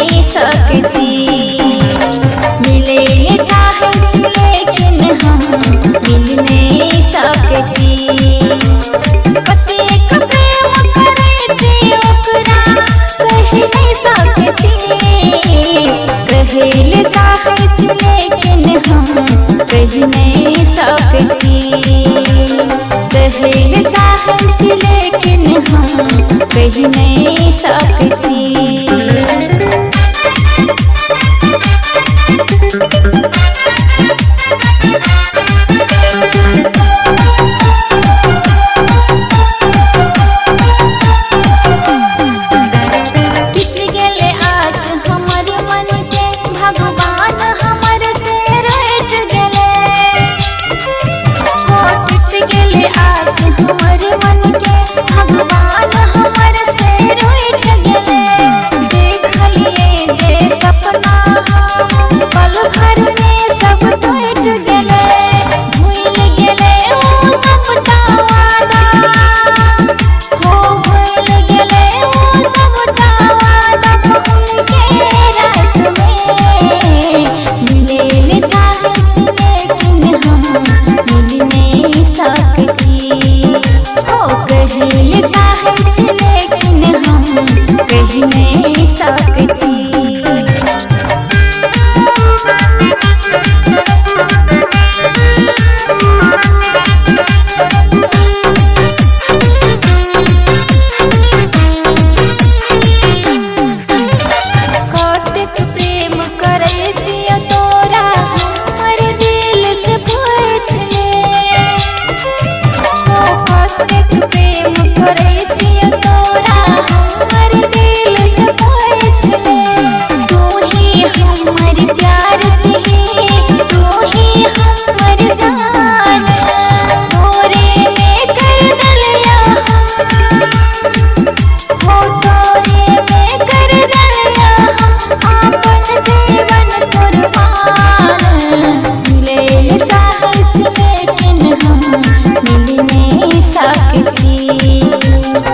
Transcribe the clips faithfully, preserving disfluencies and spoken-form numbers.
नहीं सकती। मिले चाहे लेकिन हम मिल नहीं सकती। कतेक प्रेम करे छी ओकरा कह नहीं सकती। कहल चाहे लेकिन हम कह नहीं सकती। कहल चाहे लेकिन हम कह नहीं सकती। कहल चाहे लेकिन हम कह नहीं सकती। कतेक प्रेम करे छी तोरा हमर दिल से पूछ ले। कतेक प्रेम करे छी तोरा हमर दिल से पूछ ले। तू ही हमर प्यार छी, तू ही हमर जान। तोरे में कर दलिया हो, तोरे में कर दलिया अपन जीवन कुर्बान। मिले चाहे लेकिन हम मिल नहीं सकती।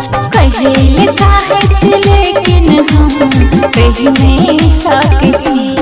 कहल चाहे लेकिन हम कह नहीं सकती।